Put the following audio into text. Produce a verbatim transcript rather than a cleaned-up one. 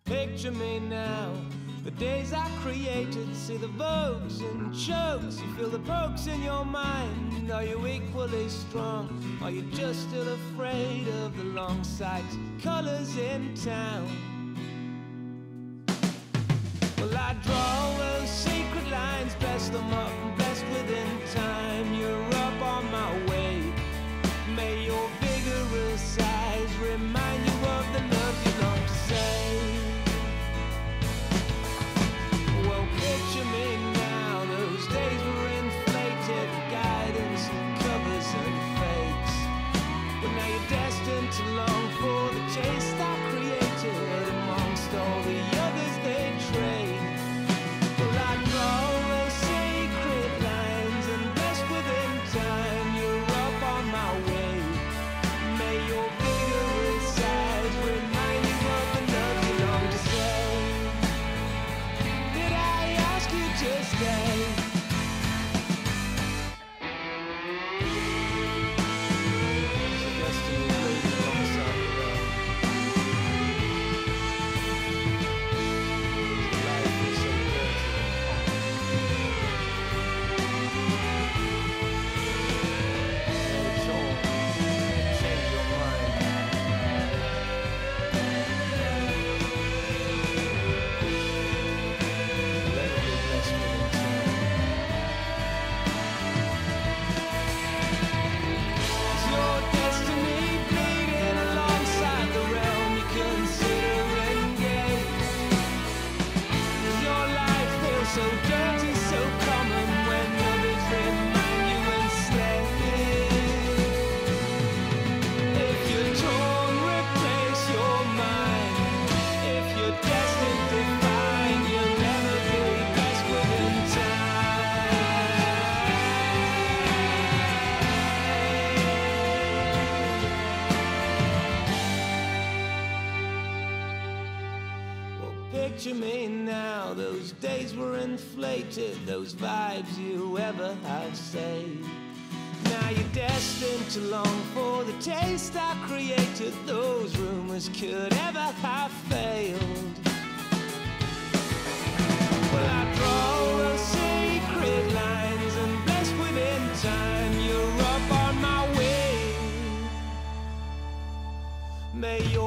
Picture me now, the days I created. See the vogues and chokes, you feel the pokes in your mind. Are you equally strong? Are you just still afraid of the long sights, colors in town? Well, I draw those secret lines, press them up and best within time. You're up on my way. May your vigorous eyes remind you of the love you long to say. Well, picture me now, those days were inflated, guidance and covers and fakes. But now you're destined to long for the taste I created amongst all the others they trade. Well, I draw those sacred lines and best within time. You're up on my way. May your vigorous eyes remind you of the love you long to say. Did I ask you to stay? It's a destiny waiting alongside the road. Life is so dirty. It's all change your mind. Let it be blessed with time. Is your destiny bleeding alongside the realm you consider engaged? Does your life feel so dirty, so common when others remind you enslaved? If you're torn, replace your mind. If you're destined to find, you'll never be best within time. Well, picture me now, those days were inflated, those vibes you ever have saved. Now you're destined to long for the taste I created, those rumors could ever have failed. Well, I draw those secret lines and blessed within time. You're up on my way. May your